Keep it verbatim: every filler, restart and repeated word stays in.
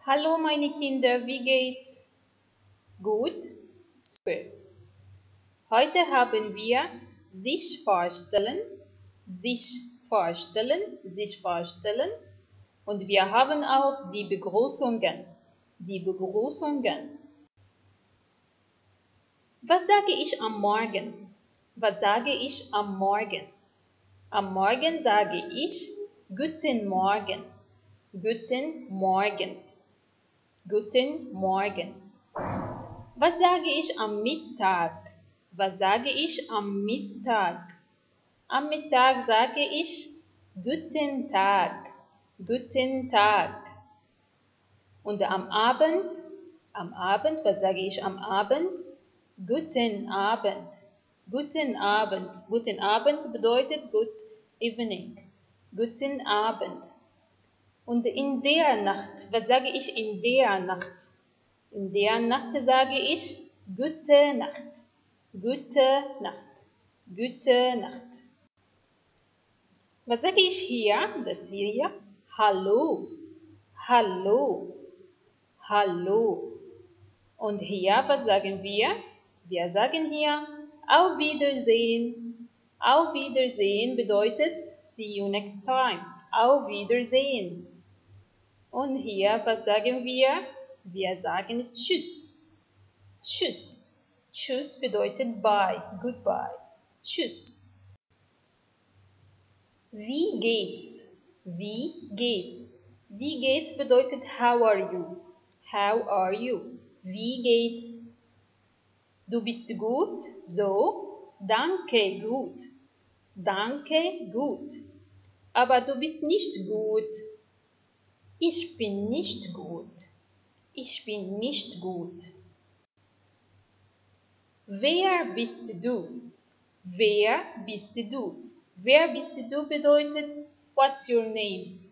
Hallo meine Kinder, wie geht's? Gut? Super. Heute haben wir sich vorstellen, sich vorstellen, sich vorstellen und wir haben auch die Begrüßungen, die Begrüßungen. Was sage ich am Morgen? Was sage ich am Morgen? Am Morgen sage ich Guten Morgen, Guten Morgen, Guten Morgen. Was sage ich am Mittag? Was sage ich am Mittag? Am Mittag sage ich Guten Tag, Guten Tag. Und am Abend, am Abend, was sage ich am Abend? Guten Abend, Guten Abend. Guten Abend bedeutet Good Evening, Guten Abend. Und in der Nacht, was sage ich in der Nacht? In der Nacht sage ich Gute Nacht, Gute Nacht, Gute Nacht. Was sage ich hier? Das hier? Hallo, Hallo, Hallo. Und hier, was sagen wir? Wir sagen hier Auf Wiedersehen. Auf Wiedersehen bedeutet See you next time. Auf Wiedersehen. Und hier, was sagen wir? Wir sagen Tschüss. Tschüss. Tschüss bedeutet Bye, Goodbye. Tschüss. Wie geht's? Wie geht's? Wie geht's bedeutet How are you? How are you? Wie geht's? Du bist gut? So? Danke, gut. Danke, gut. Aber du bist nicht gut. Ich bin nicht gut. Ich bin nicht gut. Wer bist du? Wer bist du? Wer bist du bedeutet What's your name?